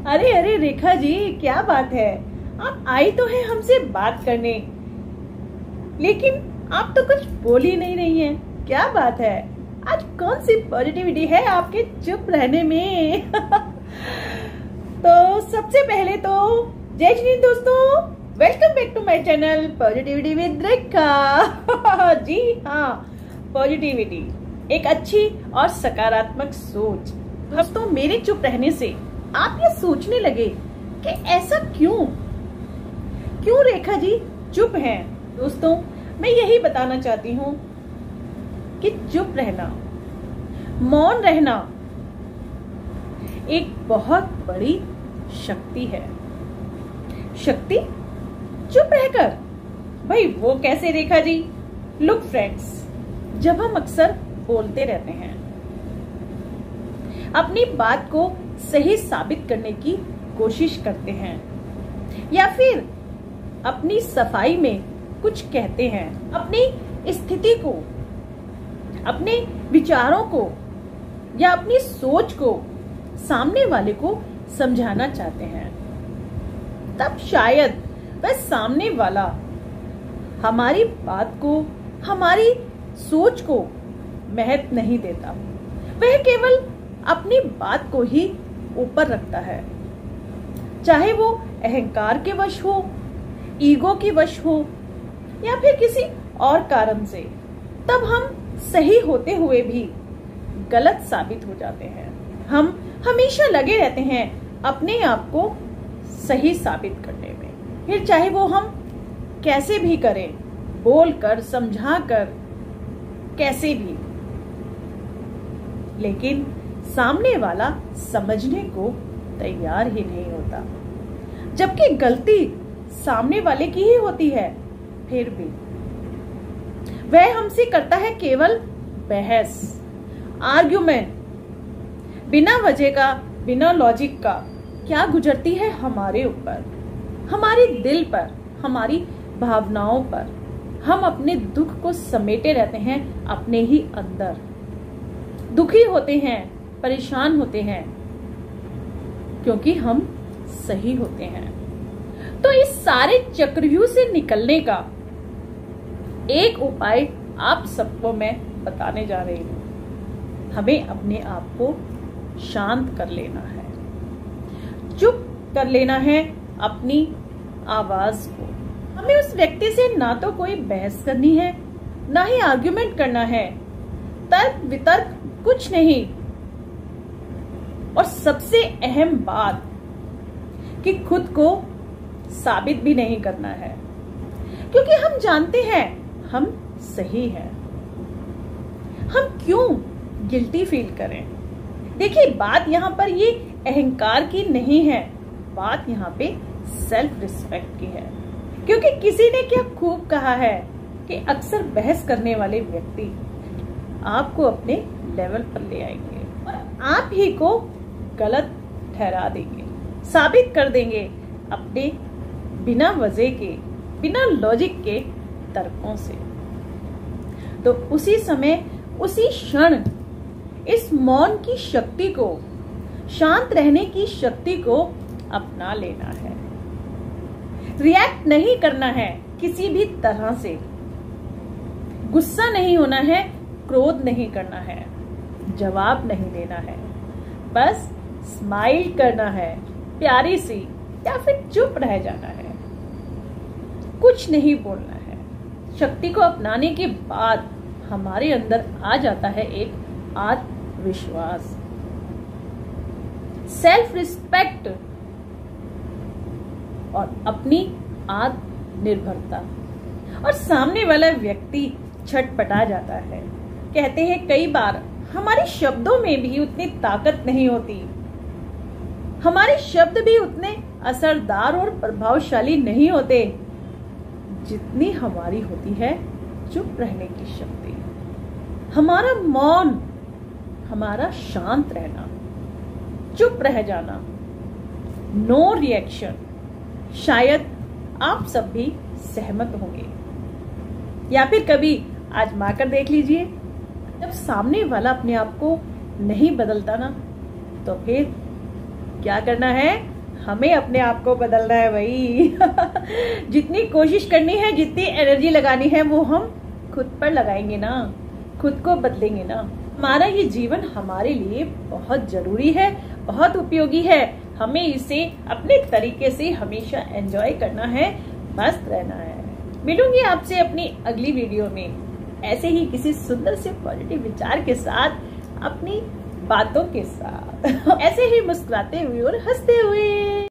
अरे अरे रेखा जी, क्या बात है। आप आई तो है हमसे बात करने, लेकिन आप तो कुछ बोल ही नहीं रही हैं। क्या बात है, आज कौन सी पॉजिटिविटी है आपके चुप रहने में? तो सबसे पहले तो जय श्री दोस्तों, welcome back to my channel positivity with Rekha. जी हाँ, पॉजिटिविटी एक अच्छी और सकारात्मक सोच। दोस्तों, मेरे चुप रहने से आप ये सोचने लगे कि ऐसा क्यों रेखा जी चुप हैं। दोस्तों, मैं यही बताना चाहती हूँ कि चुप रहना, मौन रहना एक बहुत बड़ी शक्ति है। शक्ति चुप रहकर, भाई वो कैसे रेखा जी? लुक फ्रेंड्स, जब हम अक्सर बोलते रहते हैं, अपनी बात को सही साबित करने की कोशिश करते हैं, या फिर अपनी सफाई में कुछ कहते हैं, अपनी स्थिति को, अपने विचारों को या अपनी सोच को सामने वाले को समझाना चाहते हैं, तब शायद वह सामने वाला हमारी बात को, हमारी सोच को महत्व नहीं देता। वह केवल अपनी बात को ही ऊपर रखता है, चाहे वो अहंकार के वश हो, ईगो के वश हो या फिर किसी और कारण से। तब हम सही होते हुए भी गलत साबित हो जाते हैं। हम हमेशा लगे रहते हैं अपने आप को सही साबित करने में, फिर चाहे वो हम कैसे भी करें, बोलकर, समझाकर, कैसे भी, लेकिन सामने वाला समझने को तैयार ही नहीं होता। जबकि गलती सामने वाले की ही होती है, फिर भी वह हमसे करता है केवल बहस, आर्ग्यूमेंट, बिना वजह का, बिना लॉजिक का। क्या गुजरती है हमारे ऊपर, हमारे दिल पर, हमारी भावनाओं पर। हम अपने दुख को समेटे रहते हैं अपने ही अंदर, दुखी होते हैं, परेशान होते हैं, क्योंकि हम सही होते हैं। तो इस सारे चक्रव्यूह से निकलने का एक उपाय आप सबको मैं बताने जा रही हूं। हमें अपने आप को शांत कर लेना है, चुप कर लेना है अपनी आवाज को। हमें उस व्यक्ति से ना तो कोई बहस करनी है, ना ही आर्ग्यूमेंट करना है, तर्क वितर्क कुछ नहीं। और सबसे अहम बात कि खुद को साबित भी नहीं करना है, क्योंकि हम जानते हैं हम सही हैं। हम क्यों गिल्टी फील करें? देखिए, बात यहाँ पर ये अहंकार की नहीं है, बात यहाँ पे सेल्फ रिस्पेक्ट की है। क्योंकि किसी ने क्या खूब कहा है कि अक्सर बहस करने वाले व्यक्ति आपको अपने लेवल पर ले आएंगे और आप ही को गलत ठहरा देंगे, साबित कर देंगे अपने बिना वजह के, बिना लॉजिक के तर्कों से। तो उसी समय, उसी क्षण इस मौन की शक्ति को, शांत रहने की शक्ति को अपना लेना है। रिएक्ट नहीं करना है किसी भी तरह से, गुस्सा नहीं होना है, क्रोध नहीं करना है, जवाब नहीं देना है, बस स्माइल करना है प्यारी सी, या फिर चुप रह जाना है, कुछ नहीं बोलना है। शक्ति को अपनाने के बाद हमारे अंदर आ जाता है एक आत्मविश्वास, सेल्फ रिस्पेक्ट और अपनी आत्मनिर्भरता। और सामने वाला व्यक्ति छटपटा जाता है। कहते हैं कई बार हमारे शब्दों में भी उतनी ताकत नहीं होती, हमारे शब्द भी उतने असरदार और प्रभावशाली नहीं होते जितनी हमारी होती है चुप रहने की शक्ति। हमारा मौन, हमारा शांत रहना, चुप रह जाना, नो रिएक्शन। शायद आप सब भी सहमत होंगे, या फिर कभी आजमा कर देख लीजिए। जब सामने वाला अपने आप को नहीं बदलता ना, तो फिर क्या करना है? हमें अपने आप को बदलना है भाई। जितनी कोशिश करनी है, जितनी एनर्जी लगानी है, वो हम खुद पर लगाएंगे ना, खुद को बदलेंगे ना। हमारा ये जीवन हमारे लिए बहुत जरूरी है, बहुत उपयोगी है। हमें इसे अपने तरीके से हमेशा एंजॉय करना है, मस्त रहना है। मिलूंगी आपसे अपनी अगली वीडियो में ऐसे ही किसी सुंदर से पॉजिटिव विचार के साथ, अपनी बातों के साथ, ऐसे ही मुस्कुराते हुए और हंसते हुए।